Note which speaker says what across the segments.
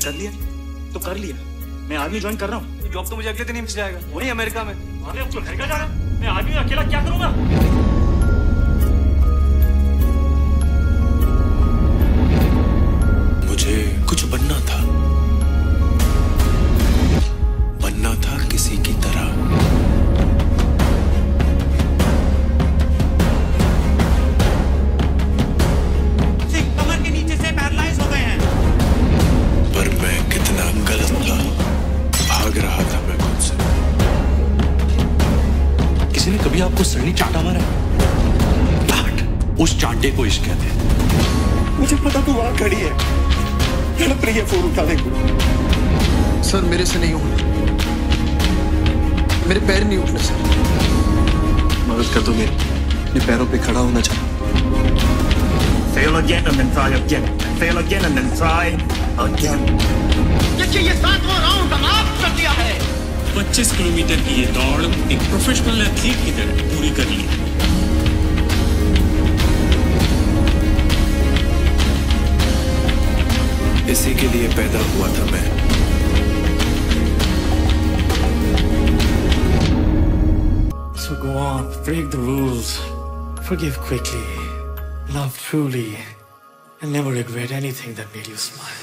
Speaker 1: कर लिया तो कर लिया, मैं आर्मी ज्वाइन कर रहा हूँ।
Speaker 2: जॉब तो मुझे अगले दिन ही मिल जाएगा, वही अमेरिका में।
Speaker 1: अरे अब तो घर का जा रहा है, मैं आर्मी में अकेला क्या करूंगा?
Speaker 3: मुझे कुछ बनना था, बनना था किसी की तरह।
Speaker 1: कमर के नीचे से पैरालाइज हो गए हैं।
Speaker 3: पर मैं कितना गलत था, भाग रहा था मैं खुद से।
Speaker 4: किसी ने कभी आपको सरनी चाटा मारा है? चाट, उस चाटे को इश्क कहते हैं।
Speaker 3: मुझे पता तू वहां खड़ी है, तड़प रही है फोन उठाने को।
Speaker 5: सर मेरे से नहीं होगा, मेरे पैर नहीं उठने सर। मदद कर दो मेरी, अपने पैरों पे खड़ा होना चाहता।
Speaker 1: Fail again and then try again. Fail again and then try again.
Speaker 6: देखिए ये 7वां राउंड समाप्त कर दिया है।
Speaker 4: 25 किलोमीटर की ये दौड़ एक प्रोफेशनल एथलीट की तरह पूरी कर ली।
Speaker 3: इसी के लिए पैदा हुआ था मैं।
Speaker 7: So go on, break the rules, forgive quickly, love truly, and never regret anything that made you smile.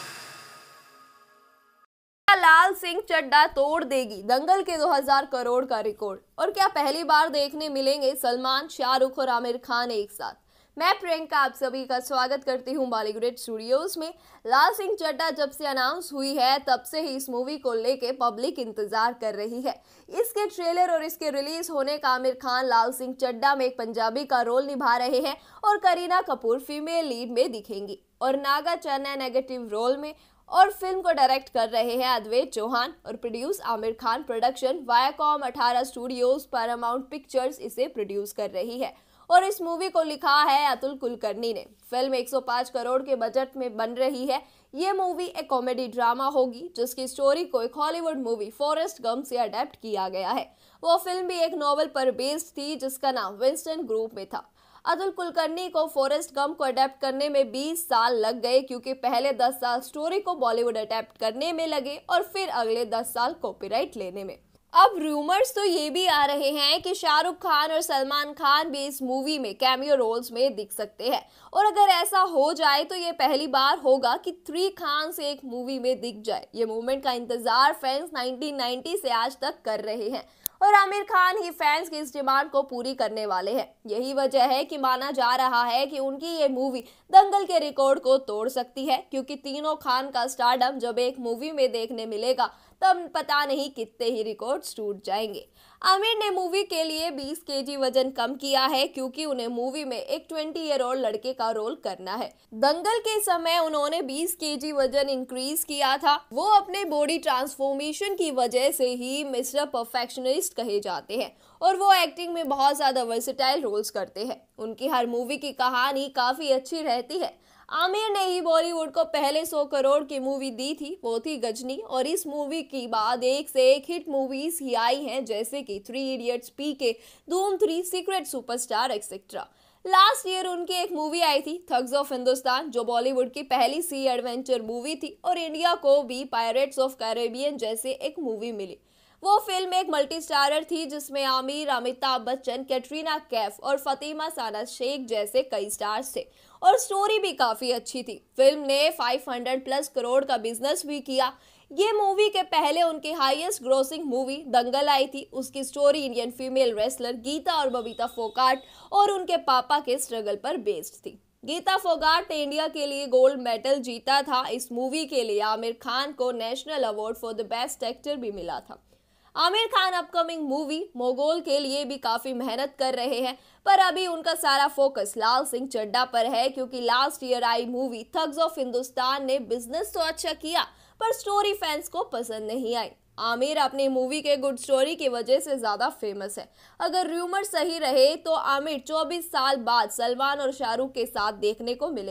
Speaker 8: लाल सिंह चड्ढा तोड़ देगी दंगल के 2000 करोड़ का रिकॉर्ड। और क्या पहली बार देखने मिलेंगे सलमान, शाहरुख और आमिर खान एक साथ? मैं प्रियंका आप सभी का स्वागत करती हूं बॉलीवुड स्टूडियोज में। लाल सिंह चड्ढा जब से अनाउंस हुई है तब से ही इस मूवी को लेके पब्लिक इंतजार कर रही है। इसके ट्रेलर और इसके रिलीज होने का आमिर खान लाल सिंह चड्ढा में एक पंजाबी का रोल निभा रहे हैं और करीना कपूर फीमेल लीड में दिखेंगी और नागा चन्ना नेगेटिव रोल में। और फिल्म को डायरेक्ट कर रहे हैं अद्वैत चौहान और produce Aamir Khan production Viacom 18 studios Paramount Pictures इसे प्रोड्यूस कर रही है और इस मूवी को लिखा है अतुल कुलकर्णी ने। फिल्म 105 करोड़ के बजट में बन रही है। ये मूवी एक कॉमेडी ड्रामा होगी जिसकी स्टोरी को एक हॉलीवुड मूवी फॉरेस्ट गंप से अडेप्ट किया गया है। वो फिल्म भी एक नॉवल पर बेस्ड थी जिसका नाम विंस्टन ग्रुप में था। अतुल कुलकर्णी को फॉरेस्ट गंप को अडेप्ट करने में 20 साल लग गए क्योंकि पहले 10 साल स्टोरी को बॉलीवुड अडेप्ट करने में लगे और फिर अगले 10 साल कॉपीराइट लेने में। अब रूमर्स तो ये भी आ रहे हैं कि शाहरुख खान और सलमान खान भी इस मूवी में कैमियो रोल्स में दिख सकते हैं और अगर ऐसा हो जाए तो ये पहली बार होगा कि 3 खान से एक मूवी में दिख जाए। ये मूवमेंट का इंतजार फैंस 1990 से आज तक कर रहे हैं और आमिर खान ही फैंस की इस डिमांड को पूरी करने वाले हैं। यही वजह है कि माना जा रहा है कि उनकी ये मूवी दंगल के रिकॉर्ड को तोड़ सकती है क्योंकि तीनों खान का स्टारडम जब एक मूवी में देखने मिलेगा तब पता नहीं कितने ही रिकॉर्ड्स टूट जाएंगे। आमिर ने मूवी के लिए 20 केजी वजन कम किया है क्योंकि उन्हें मूवी में एक 20 ईयर ओल्ड लड़के का रोल करना है। दंगल के समय उन्होंने 20 केजी वजन इंक्रीज किया था। वो अपने बॉडी ट्रांसफॉर्मेशन की वजह से ही मिस्टर परफेक्शनिस्ट कहे जाते हैं और वो एक्टिंग में बहुत ज्यादा वर्सेटाइल रोल्स करते हैं। उनकी हर मूवी की कहानी काफी अच्छी रहती है। आमिर ने ही बॉलीवुड को पहले 100 करोड़ की मूवी दी थी, वो थी गजनी। और इस मूवी की बाद एक से एक हिट मूवीज ही आई हैं जैसे कि 3 idiots, PK, Dhoom 3, secret superstar etcetera. Last year उनकी एक मूवी आई थी थग्स ऑफ हिंदुस्तान जो बॉलीवुड की पहली सी एडवेंचर मूवी थी और इंडिया को भी पायरेट्स ऑफ कैरेबियन जैसे एक मूवी मिली। वो फिल्म एक मल्टी स्टारर थी जिसमें आमिर, अमिताभ बच्चन, कैटरीना कैफ और फतिमा साना शेख जैसे कई स्टार्स थे और स्टोरी भी काफी अच्छी थी। फिल्म ने 500+ करोड़ का बिजनेस भी किया। ये मूवी के पहले उनकी हाईएस्ट ग्रोसिंग मूवी दंगल आई थी। उसकी story Indian female wrestler Geeta और बबीता फोगाट और उनके पापा के स्ट्रगल पर बेस्ड थी। गीता फोगाट ने इंडिया के लिए गोल्ड मेडल जीता था। इस मूवी के लिए आमिर खान को national award for the best actor भी मिला था। आमिर खान अपकमिंग मूवी मोगोल के लिए भी काफी मेहनत कर रहे हैं पर अभी उनका सारा फोकस लाल सिंह चड्ढा पर है क्योंकि लास्ट ईयर आई मूवी थग्स ऑफ हिंदुस्तान ने बिजनेस तो अच्छा किया पर स्टोरी फैंस को पसंद नहीं आई। आमिर अपनी मूवी के गुड स्टोरी की वजह से ज्यादा फेमस है। अगर रूमर सही रहे तो आमिर 24 साल बाद सलमान और शाहरुख के साथ देखने को मिलेंगे।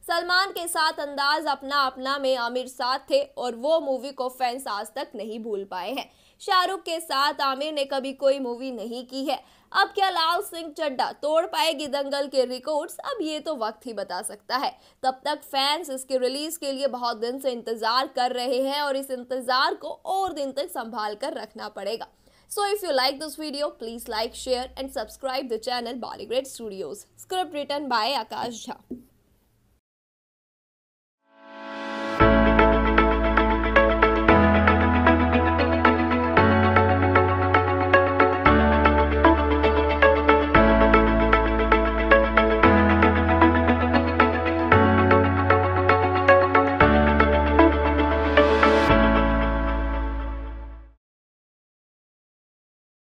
Speaker 8: सलमान के साथ अंदाज अपना अपना में आमिर साथ थे और वो मूवी को फैंस आज तक नहीं भूल पाए हैं। शाहरुख के साथ आमिर ने कभी कोई मूवी नहीं की है। अब क्या लाल सिंह चड्ढा तोड़ पाएगी दंगल के रिकॉर्ड्स? अब ये तो वक्त ही बता सकता है। तब तक फैंस इसके रिलीज के लिए बहुत दिन से इंतजार कर रहे हैं और इस इंतजार को और दिन तक संभाल कर रखना पड़ेगा। So if you like this video, please like, share and subscribe the channel Bollygrade Studios. Script written by Akash Jha.